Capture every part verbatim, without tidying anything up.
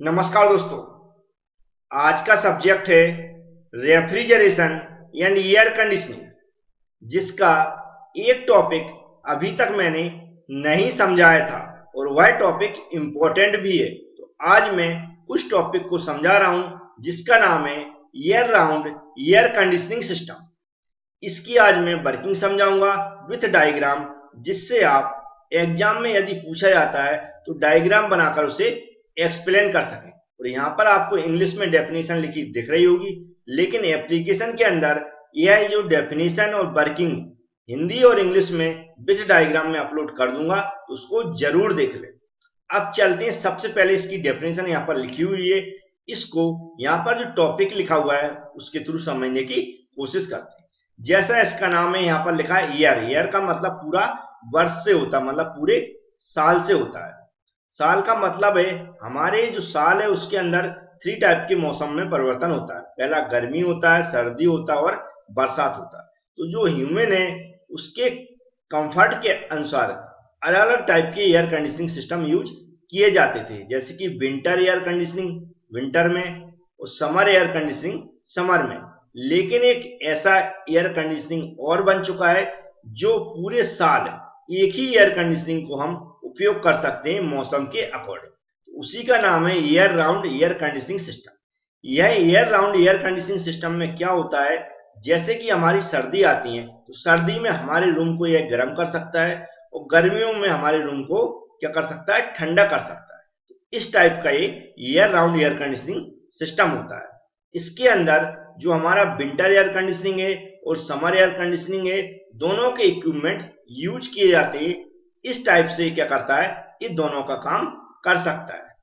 नमस्कार दोस्तों। आज का सब्जेक्ट है रेफ्रिजरेशन एंड एयर कंडीशनिंग, जिसका एक टॉपिक अभी तक मैंने नहीं समझाया था और वह टॉपिक इम्पोर्टेंट भी है। तो आज मैं उस टॉपिक को समझा रहा हूं जिसका नाम है year round air conditioning system. इसकी आज मैं वर्किंग समझाऊंगा विथ डायग्राम, जिससे आप एग्जाम में यदि पूछा जाता है तो डायग्राम बनाकर उसे एक्सप्लेन कर सकें। और यहाँ पर आपको इंग्लिश में डेफिनेशन लिखी दिख रही होगी, लेकिन एप्लीकेशन के अंदर यह जो डेफिनेशन और वर्किंग हिंदी और इंग्लिश में विथ डायग्राम में अपलोड कर दूंगा, तो उसको जरूर देख लें। अब चलते हैं, सबसे पहले इसकी डेफिनेशन यहाँ पर लिखी हुई है, इसको यहाँ पर जो टॉपिक लिखा हुआ है उसके थ्रू समझने की कोशिश करते हैं। जैसा इसका नाम है, यहाँ पर लिखा है ईयर। ईयर का मतलब पूरा वर्ष से होता है, मतलब पूरे साल से होता है। साल का मतलब है हमारे जो साल है उसके अंदर थ्री टाइप के मौसम में परिवर्तन होता है। पहला गर्मी होता है, सर्दी होता है और बरसात होता है। तो जो ह्यूमन है उसके कंफर्ट के अनुसार अलग अलग टाइप के एयर कंडीशनिंग सिस्टम यूज किए जाते थे, जैसे कि विंटर एयर कंडीशनिंग विंटर में और समर एयर कंडीशनिंग समर में। लेकिन एक ऐसा एयर कंडीशनिंग और बन चुका है जो पूरे साल एक ही एयर कंडीशनिंग को हम उपयोग कर सकते हैं मौसम के अकॉर्डिंग। उसी का नाम है year round air conditioning system. यह year round air conditioning system में क्या होता है, जैसे कि हमारी सर्दी आती है तो सर्दी में हमारे रूम को यह गर्म कर सकता है और गर्मियों में हमारे रूम को क्या कर सकता है, ठंडा कर सकता है। तो इस टाइप का ये year round air conditioning system होता है। इसके अंदर जो हमारा विंटर एयर कंडीशनिंग है और समर एयर कंडीशनिंग है, दोनों के इक्विपमेंट यूज किए जाते हैं। इस टाइप से क्या करता है, ये दोनों का काम कर सकता है।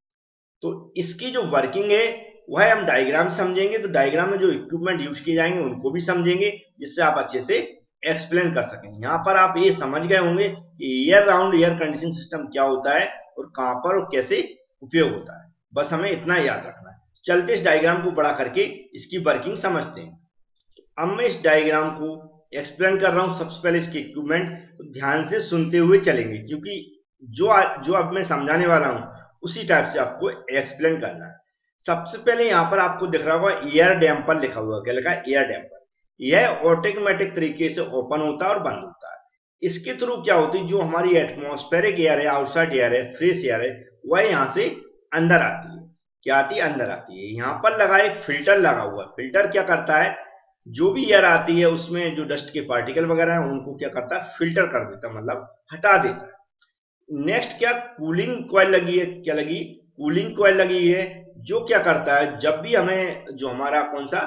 तो इसकी जो वर्किंग है वह हम डायग्राम समझेंगे। तो डायग्राम में जो इक्विपमेंट यूज किए जाएंगे उनको भी समझेंगे, जिससे आप अच्छे से एक्सप्लेन कर सकें। यहाँ पर आप ये समझ गए होंगे कि year round air conditioning system क्या होता है और कहां पर और कैसे उपयोग होता है। बस हमें इतना याद रखना है। चलते इस डायग्राम को बड़ा करके इसकी वर्किंग समझते हैं। अब मैं इस डायग्राम को एक्सप्लेन कर रहा हूं। सबसे पहले इसके इक्विपमेंट ध्यान से सुनते हुए चलेंगे, क्योंकि जो जो अब मैं समझाने वाला हूं उसी टाइप से आपको एक्सप्लेन करना है। सबसे पहले यहाँ पर आपको दिख रहा होगा एयर डैम्पर लिखा हुआ। क्या लिखा है? Air damper. यह ऑटोमेटिक तरीके से ओपन होता है और बंद होता है। इसके थ्रू क्या होती है, जो हमारी एटमॉस्फेरिक एयर है, आउटसाइड एयर है, फ्रेश एयर है, वह यहाँ से अंदर आती है। क्या आती है? अंदर आती है। यहाँ पर लगा एक फिल्टर लगा हुआ। फिल्टर क्या करता है, जो भी एयर आती है उसमें जो डस्ट के पार्टिकल वगैरह हैं उनको क्या करता है, फिल्टर कर देता है, मतलब हटा देता है। नेक्स्ट क्या, कूलिंग कॉइल लगी है। क्या लगी? कूलिंग कॉइल लगी है, जो क्या करता है, जब भी हमें जो हमारा कौन सा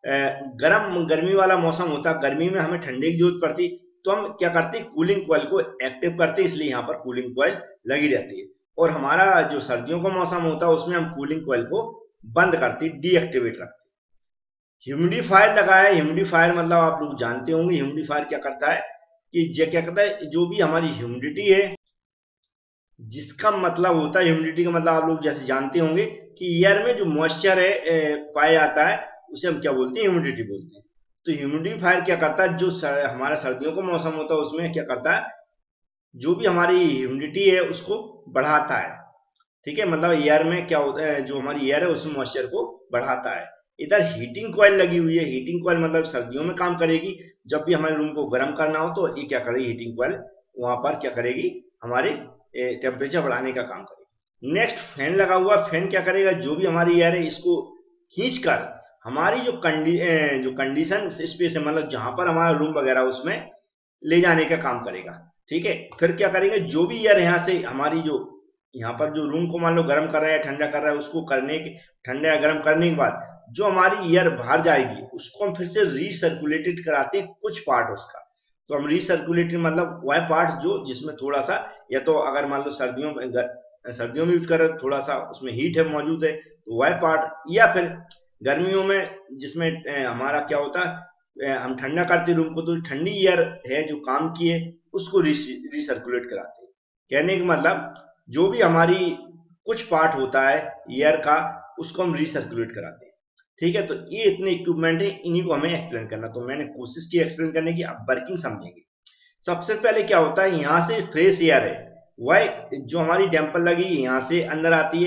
गर्म गर्मी वाला मौसम होता है, गर्मी में हमें ठंडे की जरूरत पड़ती, तो हम क्या करते हैं, कूलिंग कॉइल को एक्टिव करते हैं, इसलिए यहाँ पर कूलिंग कॉइल लगी रहती है। और हमारा जो सर्दियों का मौसम होता है उसमें हम कूलिंग कॉइल को बंद करते, डीएक्टिवेट रखते। ह्यूमिडिफायर लगा है। ह्यूमिडिफायर मतलब आप लोग जानते होंगे, ह्यूमिडिफायर क्या करता है कि क्या करता है, जो भी हमारी ह्यूमिडिटी है, जिसका मतलब होता है, ह्यूमिडिटी का मतलब आप लोग जैसे जानते होंगे कि एयर में जो मॉइस्चर है पाया जाता है उसे हम क्या बोलते हैं, ह्यूमिडिटी बोलते हैं। तो ह्यूमिडिफायर क्या करता है, जो सर, हमारा सर्दियों का मौसम होता है उसमें क्या करता है, जो भी हमारी ह्यूमिडिटी है उसको बढ़ाता है। ठीक है, मतलब एयर में क्या होता है, जो हमारी एयर है उसमें मॉइस्चर को बढ़ाता है। इधर हीटिंग कॉइल लगी हुई है। हीटिंग कॉइल मतलब सर्दियों में काम करेगी, जब भी हमारे रूम को गर्म करना हो तो ये क्या करेगी, हीटिंग कॉइल वहां पर क्या करेगी, हमारे टेम्परेचर बढ़ाने का काम करेगी। नेक्स्ट फैन लगा हुआ। फैन क्या करेगा, जो भी हमारी एयर है इसको खींचकर हमारी जो कंडी जो कंडीशन स्पेस है, मतलब जहां पर हमारा रूम वगैरह उसमें ले जाने का काम करेगा। ठीक है, फिर क्या करेंगे, जो भी एयर यहाँ से हमारी जो यहाँ पर जो रूम को मान लो गर्म कर रहा है, ठंडा कर रहा है, उसको करने के ठंडा या गर्म करने के बाद जो हमारी एयर बाहर जाएगी उसको हम फिर से रीसर्कुलेटेड कराते हैं, कुछ पार्ट उसका। तो हम रीसर्कुलेटेड मतलब वह पार्ट जो जिसमें थोड़ा सा, या तो अगर मान लो सर्दियों में सर्दियों में यूज कर रहे थोड़ा सा उसमें हीट है मौजूद है तो वह पार्ट, या फिर गर्मियों में जिसमें हमारा क्या होता है, हम ठंडा करते रूम को, तो ठंडी एयर है जो काम की है उसको रीसर्कुलेट कराते हैं। कहने का मतलब जो भी हमारी कुछ पार्ट होता है एयर का उसको हम रीसर्कुलेट कराते हैं। ठीक है, तो ये इतने इक्विपमेंट है, इन्हीं को हमें एक्सप्लेन करना। तो मैंने कोशिश की एक्सप्लेन करने की, अब वर्किंग समझेंगे। सबसे पहले क्या होता है, यहाँ से फ्रेश एयर है वह जो हमारी डैम्पर लगी यहाँ से अंदर आती है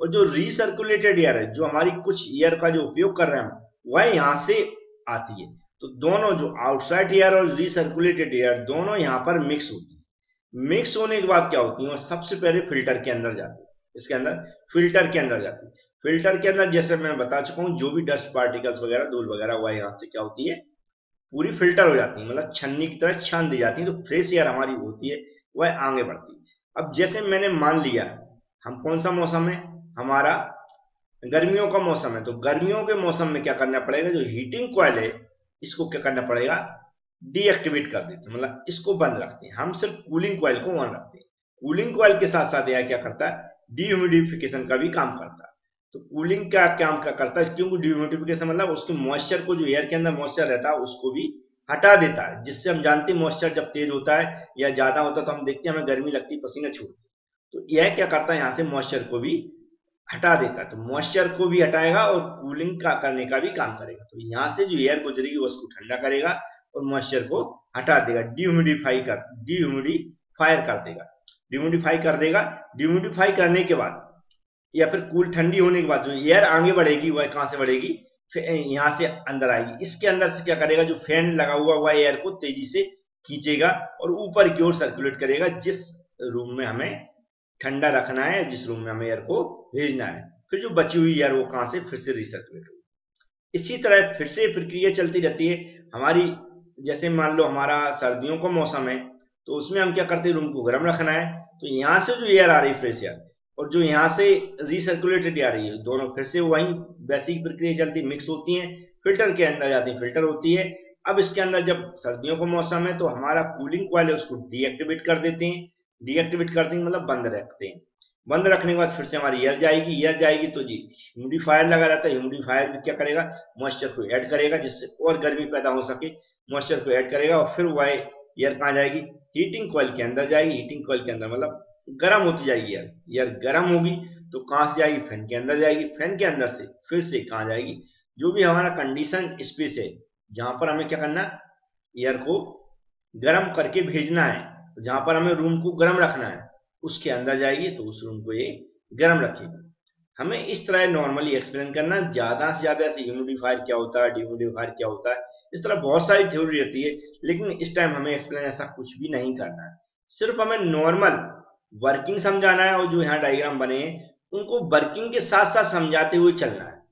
और जो रीसर्कुलेटेड एयर है, जो हमारी कुछ एयर का जो उपयोग कर रहे हैं वह यहां से आती है। तो दोनों जो आउटसाइड एयर और रीसर्कुलेटेड एयर दोनों यहां पर मिक्स होती है। मिक्स होने के बाद क्या होती है, सबसे पहले फिल्टर के अंदर जाती है। इसके अंदर फिल्टर के अंदर जाती है। फिल्टर के अंदर जैसे मैं बता चुका हूं, जो भी डस्ट पार्टिकल्स वगैरह, धूल वगैरह, वह यहां से क्या होती है, पूरी फिल्टर हो जाती है, मतलब छन्नी की तरह छान दी जाती है। तो फ्रेश एयर हमारी होती है वह आगे बढ़ती है। अब जैसे मैंने मान लिया हम कौन सा मौसम है, हमारा गर्मियों का मौसम है, तो गर्मियों के मौसम में क्या करना पड़ेगा, जो हीटिंग कॉइल है इसको क्या करना पड़ेगा, डीएक्टिवेट कर देते हैं, मतलब इसको बंद रखते हैं। हम सिर्फ कूलिंग कॉइल को ऑन रखते हैं। कूलिंग कॉइल के साथ साथ यह क्या करता है, डीह्यूमिडिफिकेशन का भी काम करता है। तो कूलिंग का काम क्या करता है, क्योंकि डीह्यूमिडिफिकेशन मतलब उसके मॉइस्चर को, जो एयर के अंदर मॉइस्चर रहता है उसको भी हटा देता है, जिससे हम जानते हैं मॉइस्चर जब तेज होता है या ज्यादा होता है तो हम देखते हैं हमें गर्मी लगती है, पसीना छूटती है। तो यह क्या करता है, यहाँ से मॉइस्चर को भी हटा देता है। तो मॉइस्चर को भी हटाएगा और कूलिंग का करने का भी काम करेगा। तो यहाँ से जो एयर गुजरेगी उसको ठंडा करेगा और मॉइस्चर को हटा देगा, डीह्यूमिडिफाई कर डीह्यूमिडिफायर कर देगा डिह्यूमिडिफाई कर देगा। डिह्यूमिडिफाई करने के बाद या फिर कूल ठंडी होने के बाद जो एयर आगे बढ़ेगी वह कहां से बढ़ेगी, यहां से अंदर आएगी। इसके अंदर से क्या करेगा, जो फैन लगा हुआ वह एयर को तेजी से खींचेगा और ऊपर की ओर सर्कुलेट करेगा, जिस रूम में हमें ठंडा रखना है, जिस रूम में हमें एयर को भेजना है। फिर जो बची हुई एयर वो कहां से फिर से रिसर्कुलेट होगी। इसी तरह फिर से प्रक्रिया चलती रहती है हमारी। जैसे मान लो हमारा सर्दियों का मौसम है, तो उसमें हम क्या करते हैं, रूम को गर्म रखना है। तो यहां से जो एयर आ रही है फ्रेश एयर, और जो यहां से रिसर्कुलेटेड आ रही है, दोनों फिर से वही बेसिक प्रक्रिया चलती, मिक्स होती है, फिल्टर के अंदर जाती है, फिल्टर होती है। अब इसके अंदर जब सर्दियों का मौसम है तो हमारा कूलिंग कॉइल है उसको डीएक्टिवेट कर देते हैं। डीएक्टिवेट कर देंगे मतलब बंद रखते हैं। बंद रखने के बाद फिर से हमारी एयर जाएगी। एयर जाएगी तो जी ह्यूमिडिफायर लगा रहता है, ह्यूमिडिफायर भी क्या करेगा, मॉइस्चर को ऐड करेगा, जिससे और गर्मी पैदा हो सके, मॉइस्चर को ऐड करेगा। और फिर वह एयर कहाँ जाएगी, हीटिंग कॉइल के अंदर जाएगी। हीटिंग कॉइल के अंदर मतलब गर्म होती जाएगी एयर। एयर गर्म होगी तो कहां से जाएगी, फैन के अंदर जाएगी। फैन के अंदर से फिर से कहां जाएगी, जो भी हमारा कंडीशन स्पेस है जहां पर हमें क्या करना, एयर को गर्म करके भेजना है, तो जहां पर हमें रूम को गर्म रखना है उसके अंदर जाएगी, तो उस रूम को ये गर्म रखेगी। हमें इस तरह नॉर्मली एक्सप्लेन करना, ज्यादा से ज्यादा ऐसे ह्यूमिडिफायर क्या होता है, डिह्यूमिडिफायर क्या होता है, इस तरह बहुत सारी थ्योरी रहती है। लेकिन इस टाइम हमें एक्सप्लेन ऐसा कुछ भी नहीं करना है, सिर्फ हमें नॉर्मल वर्किंग समझाना है। और जो यहाँ डायग्राम बने हैं उनको वर्किंग के साथ साथ समझाते हुए चलना है।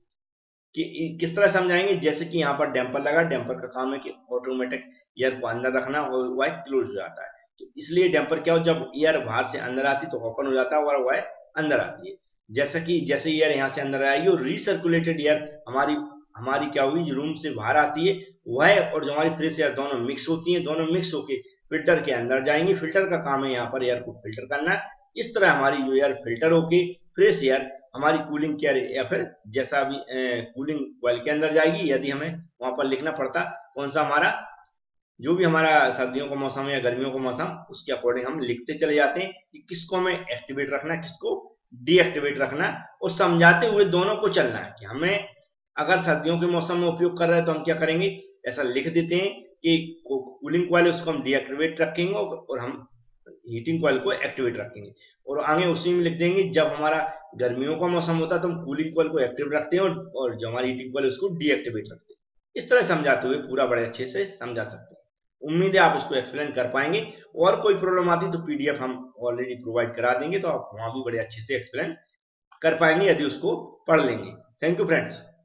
कि किस तरह समझाएंगे, जैसे कि यहाँ पर डैम्पर लगा, डैम्पर का काम है कि ऑटोमेटिक एयर को अंदर रखना और वह क्लोज हो जाता है। तो इसलिए डैम्पर क्या हो, जब एयर बाहर से अंदर आती तो ओपन हो जाता है और वह अंदर आती है। जैसा कि जैसे एयर यहाँ से अंदर आएगी और रिसर्कुलेटेड एयर हमारी हमारी क्या हुई, रूम से बाहर आती है, वह और जो हमारी फ्रेश एयर दोनों मिक्स होती है, दोनों मिक्स होके फिल्टर के अंदर जाएंगी। फिल्टर का काम है यहाँ पर एयर को फिल्टर करना। इस तरह हमारी जो एयर फिल्टर होके फ्रेश एयर हमारी कूलिंग केयर या फिर जैसा भी कूलिंग कॉइल के अंदर जाएगी। यदि हमें वहां पर लिखना पड़ता कौन सा हमारा, जो भी हमारा सर्दियों का मौसम है या गर्मियों का मौसम, उसके अकॉर्डिंग हम लिखते चले जाते हैं कि किसको हमें एक्टिवेट रखना है, किसको डीएक्टिवेट रखना है, और समझाते हुए दोनों को चलना है। कि हमें अगर सर्दियों के मौसम में उपयोग कर रहे हैं तो हम क्या करेंगे, ऐसा लिख देते हैं कि कूलिंग कॉइल उसको हम डीएक्टिवेट रखेंगे और हम हीटिंग कॉइल को एक्टिवेट रखेंगे। और आगे उसी में लिख देंगे जब हमारा गर्मियों का मौसम होता है तो हम कूलिंग कॉइल को एक्टिव रखते हैं और, और जो हमारी हीटिंग कॉइल उसको डीएक्टिवेट रखते हैं। इस तरह समझाते हुए पूरा बड़े अच्छे से समझा सकते हैं। उम्मीद है आप इसको एक्सप्लेन कर पाएंगे। और कोई प्रॉब्लम आती तो पीडीएफ हम ऑलरेडी प्रोवाइड करा देंगे, तो आप वहां भी बड़े अच्छे से एक्सप्लेन कर पाएंगे यदि उसको पढ़ लेंगे। Thank you friends.